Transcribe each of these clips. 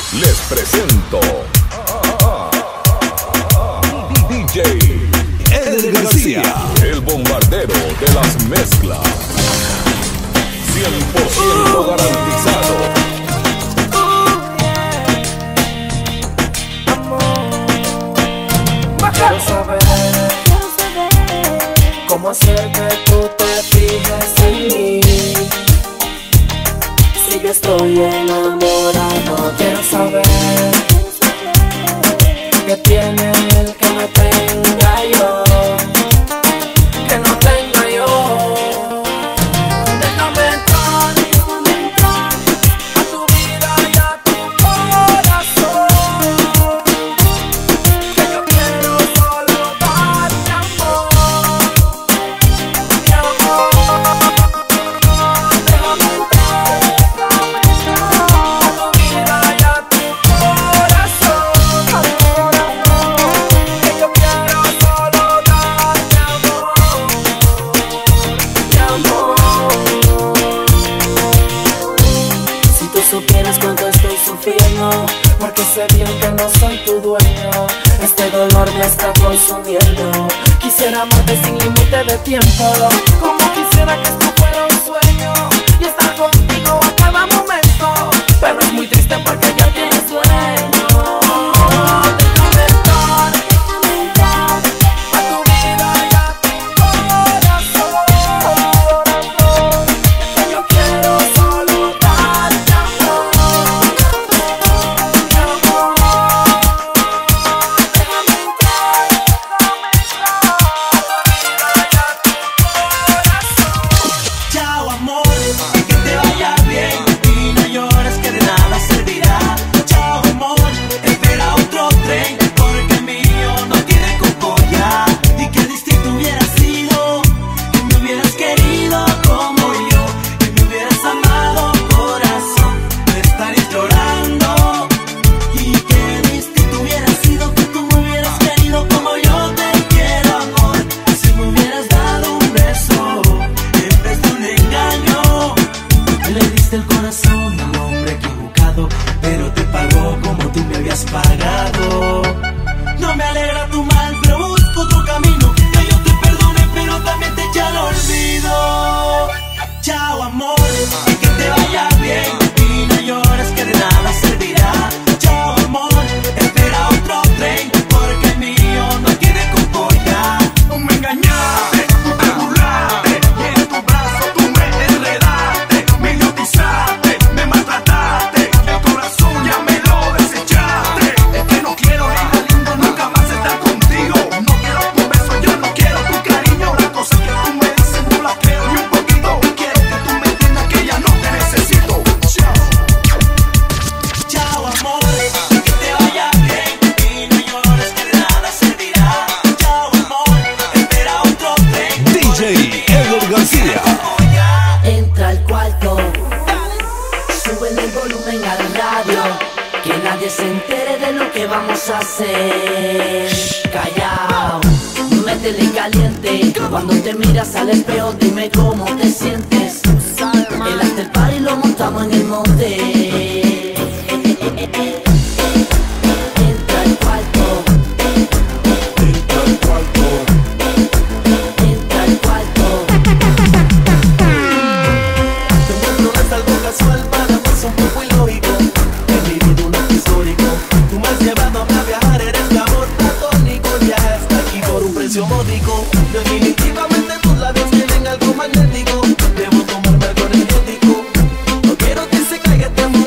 Les presento DJ Eder García, el bombardero de las mezclas, 100% garantizado. Quiero saber cómo hacer que tú te fijes en mí. Si yo estoy enamorado, quiero saber qué tiene el que no tenga yo, que no tenga yo. Déjame entrar a tu vida y a tu corazón, que yo quiero solo darte amor, mi amor. Déjame entrar a tu vida y a tu corazón, que yo quiero solo darte amor, mi amor. Si tú supieras cuánto estoy sufriendo, porque sé bien que no soy tu dueño, este dolor me está consumiendo. Quisiera amarte sin límite de tiempo, como quisiera que esto fuera un sueño y estar contigo a cada momento, pero es muy triste porque ya tienes dueño. Déjame entrar a tu vida y a tu corazón, que yo quiero solo darte amor, mi amor. Déjame entrar a tu vida y a tu corazón. Chao amor, que te vaya bien y no llores que de nada servirá. Chao amor, espera otro tren porque el mío no tiene cupo ya. Y qué distinto hubiera sido que me hubieras querido como yo, que me hubieras amado corazón, me estarías llorando. Y qué distinto hubiera sido que tú me hubieras querido como yo te quiero amor, si me hubieras dado un beso en vez de un engaño. Le diste el corazón al hombre equivocado, pero te pagó como tú me habías pagado. No me alegra tu mal, pero busco otro camino, que yo te perdone, pero también te eche al olvido. Chao amor, que te vaya bien y no llores que de nada servirá. Chao amor, espera otro tren porque el mío no tiene cupo ya. Me engañaste, me burlaste y en tu brazo tú me enredaste, me hipnotizaste, me maltrataste, el corazón ya me lo desechaste. Es que no quiero nada lindo, nunca más estar contigo. No quiero tu beso, yo no quiero tu cariño. Las cosas que tú me dices no las quiero ni un poquito. Quiero que tú me entiendas que ya no te necesito. Chao. Chao amor, que te vaya bien y no llores que de nada servirá. Chao amor, espera otro tren. DJ Eder García. Entra al cuarto, sube el volumen al radio, que nadie se entere de lo que vamos a hacer. Callao, métele caliente, cuando te miras al espejo dime cómo te sientes. El after party lo montamos en el monte. Entra al cuarto, entra al cuarto, entra al cuarto. No es algo casual, para mí es un poco ilógico. He vivido un acto histórico. Tú me has llevado a viajar, eres mi amor platónico. Ya está aquí por un precio módico. Definitivamente tus labios tienen algo magnético. Debo tomarme algo energético. No quiero que se caiga este amor.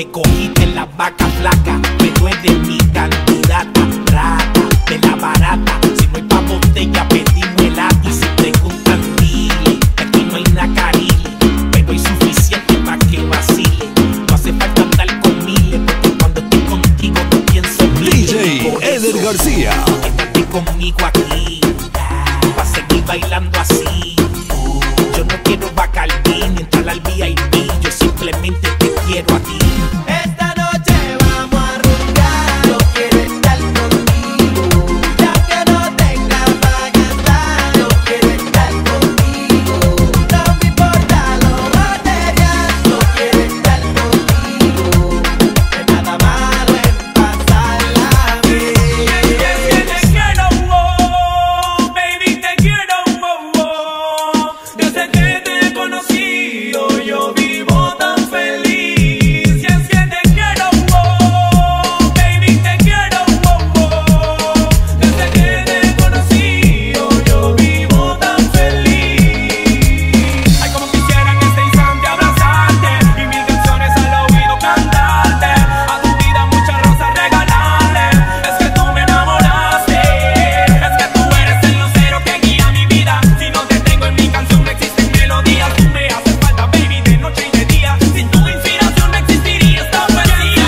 cogiste la vaca flaca, pero es de mi candidata, rata, de la barata. Si no hay pa' botella, pedimos el y si preguntan, dile, aquí no hay nacarili, pero hay suficiente pa' que vacile. No hace falta andar con miles, porque cuando estoy contigo no pienso en miles. DJ Eder García. Quédate conmigo aquí, pa' seguir bailando así. Yo no quiero Bacardí ni entrar al VIP, yo simplemente te quiero a ti. Esta noche vamos a rumbear, yo quiero estar contigo. Ya que no tengas para gastar, yo quiero estar contigo. No me importa lo material, yo quiero estar contigo. Que nada malo en pasarla bien. Es que te quiero, oh, baby, te quiero, oh, oh. Desde que te he conocido, yo vivo tan feliz. Y es que te quiero, oh, baby, te quiero, oh, oh. Desde que te he conocido, yo vivo tan feliz. Ay, como quisiera en este instante abrazarte y mil canciones al oído cantarte. A tu vida muchas rosas regalarle. Es que tú me enamoraste. Es que tú eres el lucero que guía mi vida. Si no te tengo en mi canción no existen melodías. Tú me haces falta, baby, de noche y de día. Sin tu inspiración no existiría esta poesía.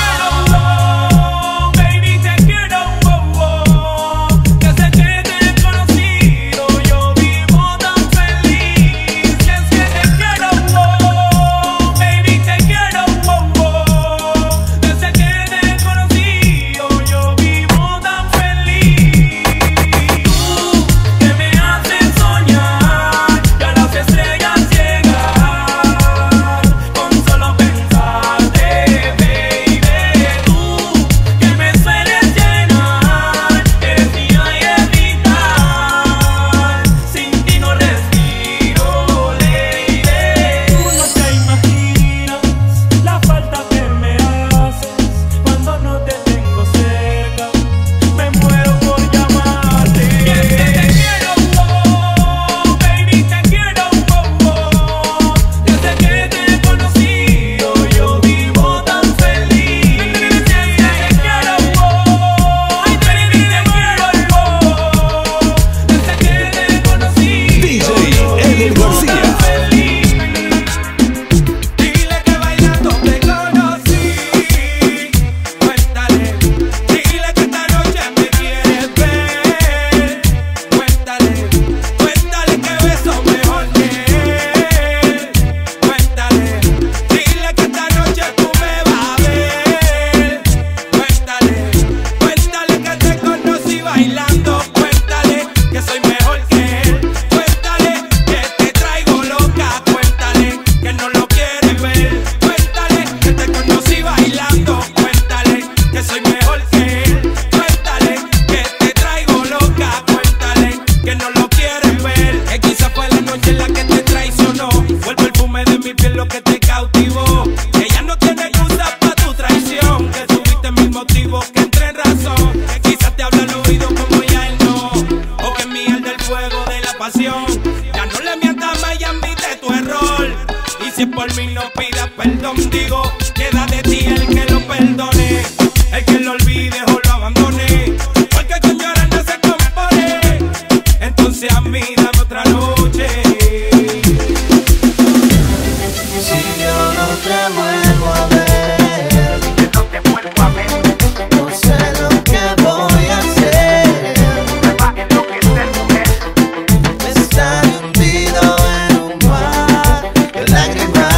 Baby, te quiero, oh, oh. Desde que te he conocido, yo vivo tan feliz. Y es que te quiero, oh, baby, te quiero, oh, oh. Desde que te he conocido, yo vivo tan feliz. Tú que me haces soñar y a las estrellas llegar con solo pensarte, baby. Tú que me sueles llenar, eres mía y es vital. Sin ti no respiro, lady. Tú no te imaginas la falta que me haces cuando no te tengo cerca. Me muero por llamarte. Y es que te quiero, oh, baby, te quiero, oh, oh. Desde que te he conocido, yo vivo tan feliz. Y es que te quiero, oh, ay, baby, te quiero, oh. Desde que te he conocido, DJ Eder García. feliz. Dile que bailando te conocí. Cuéntale, dile que esta noche me quieres ver. Cuéntale, cuéntale que beso mejor que él. Cuéntale, dile que esta noche tú me vas a ver. Cuéntale, cuéntale que te conocí bailando. Cuéntale que soy mejor que él. Cuéntale que te traigo loca. Cuéntale que no lo quieres ver. Cuéntale que te conocí bailando. Cuéntale que soy mejor que él. Cuéntale que te traigo loca. Cuéntale que no lo quieres ver. Que quizá fue la noche en la que te traicionó. Fue el perfume de mi piel lo que te cautivó. Que ya no tiene excusa para tu traición. Que tuviste mil motivos que entre en razón. Que quizás te habla al oído como ya él no. O que miel del fuego de la pasión. Ya no le mientas más y admite tu error. Y si por mí no pidas perdón, digo, queda de ti el que lo perdone. El que lo olvide o lo abandone. Porque con llorar no se compone. Entonces a mí dame otra noche. Si yo no te vuelvo a ver, no sé lo que voy a hacer. Estar hundido en un mar de lágrimas.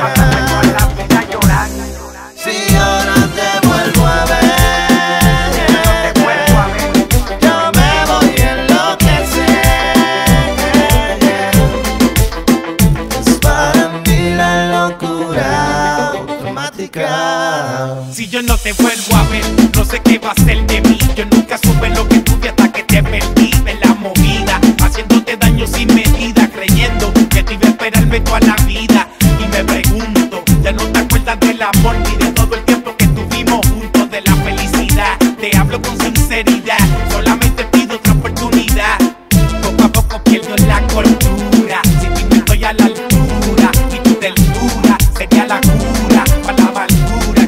Si yo no te vuelvo a ver, yo me voy a enloquecer. Es para mí la locura automática. Si yo no te vuelvo a ver, no sé qué va a ser de mí. Yo nunca supe lo que tuve hasta que te perdí en la movida, haciéndote daño sin medida, creyendo que te iba a esperarme toda la vida. Y me pregunto, ya no te acuerdas del amor ni de todo el tiempo que tuvimos juntos, de la felicidad. Te hablo con sinceridad, solamente pido otra oportunidad. Poco a poco pierdo la cordura, si no estoy a la altura y tu ternura sería la cura para la amargura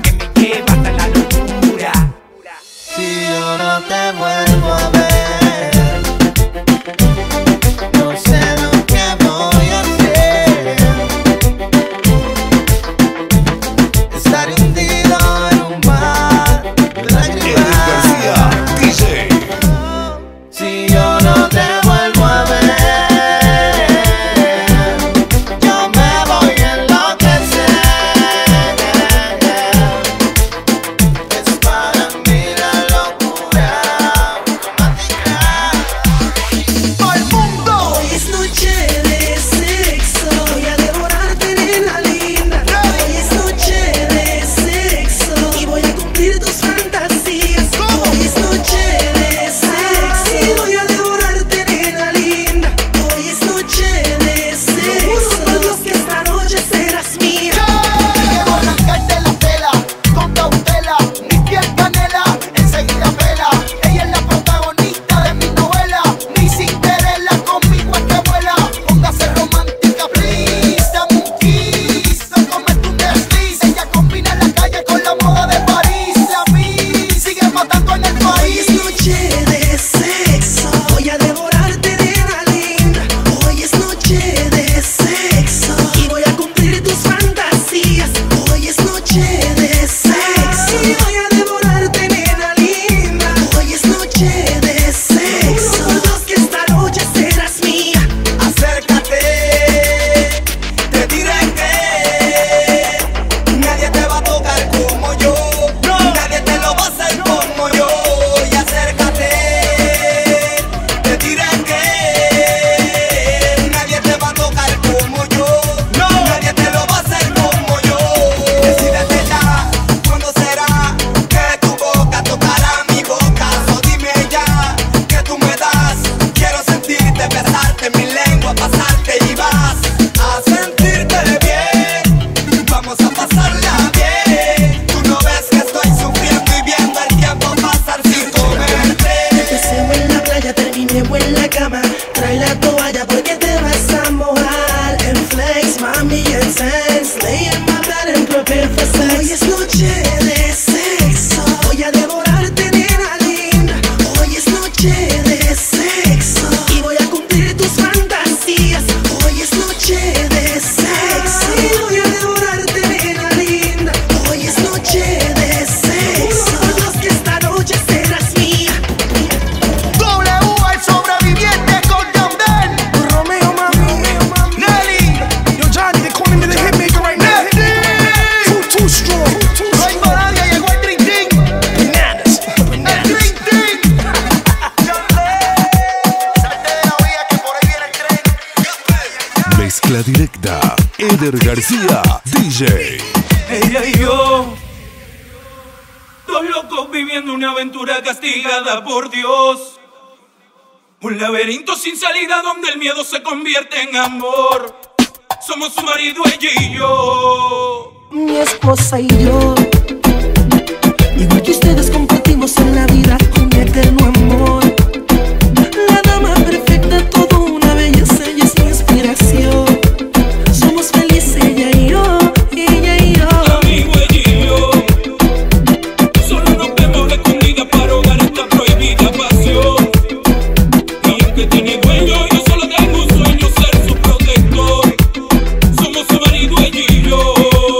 Eder García, DJ. Ella y yo, dos locos viviendo una aventura castigada por Dios. Un laberinto sin salida donde el miedo se convierte en amor. Somos su marido, ella y yo. Mi esposa y yo, igual que ustedes compartimos en la vida un eterno amor. La dama perfecta, todo una belleza, ella es mi inspiración. Somos felices ella y yo, ella y yo. Amigo, ella y yo, solo nos vemos escondidas para ahogar esta prohibida pasión. Y aunque tiene dueño, yo solo tengo un sueño, ser su protector. Somos su marido, ella y yo.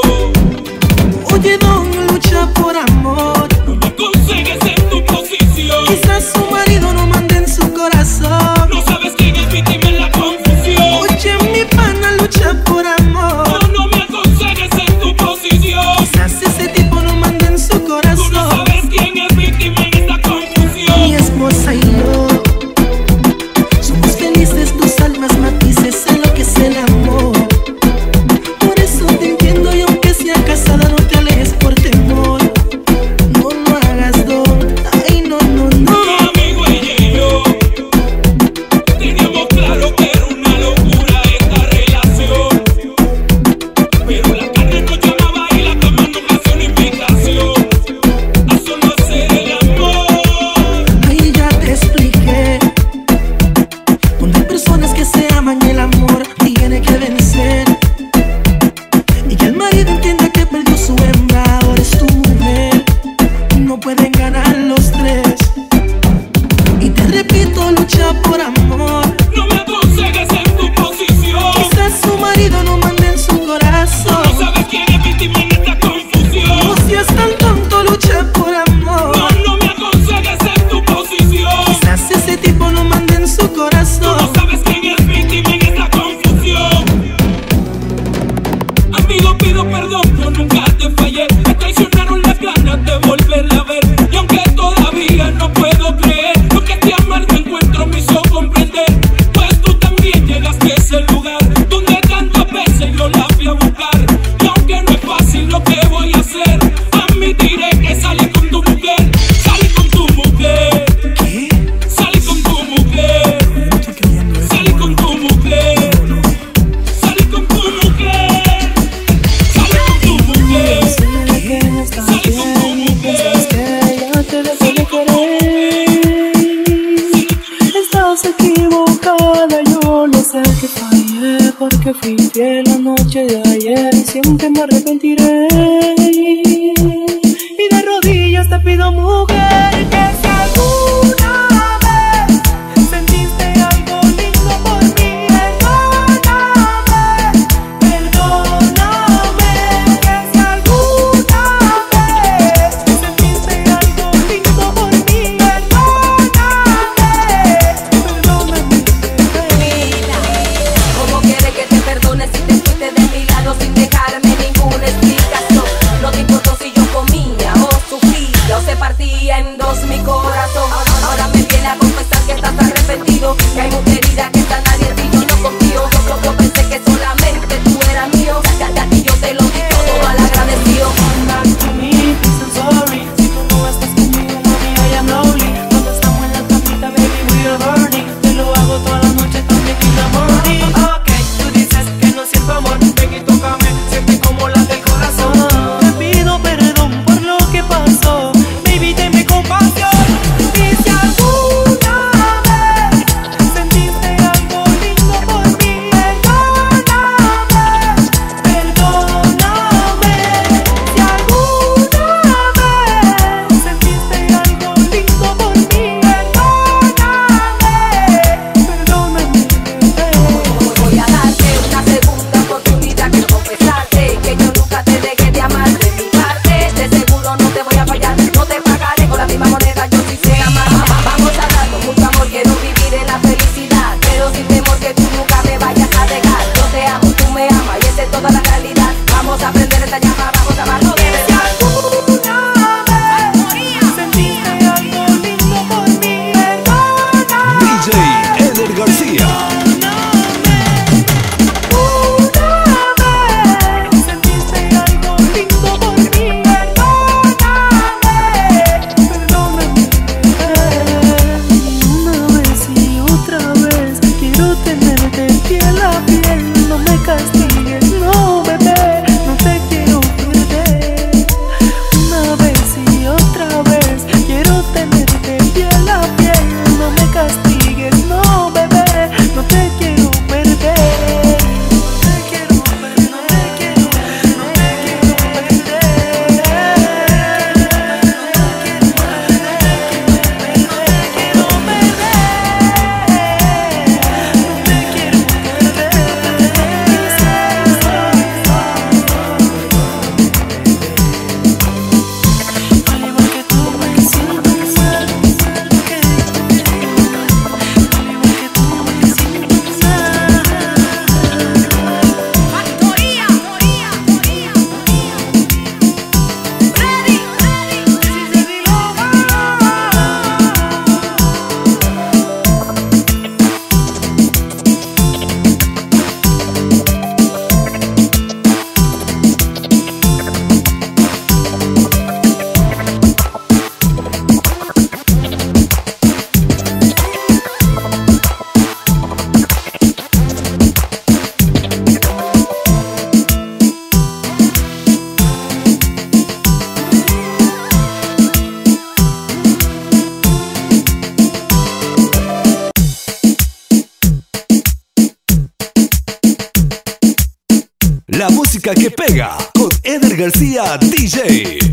Oye, don, lucha por amor. No me consigues en tu posición. Quizás su marido no mande en su corazón. No sabes quién es víctima en la confusión. Oye, mi pana lucha por amor. No me aconsejes en tu posición. Quizás ese tipo no manda en su Tú no corazón. sabes quién es víctima en esta confusión. Mi esposa y yo somos felices, tus almas matices en lo que es el amor. Por eso te entiendo y aunque sea casada no te alejes por temor. música que pega con Eder García DJ.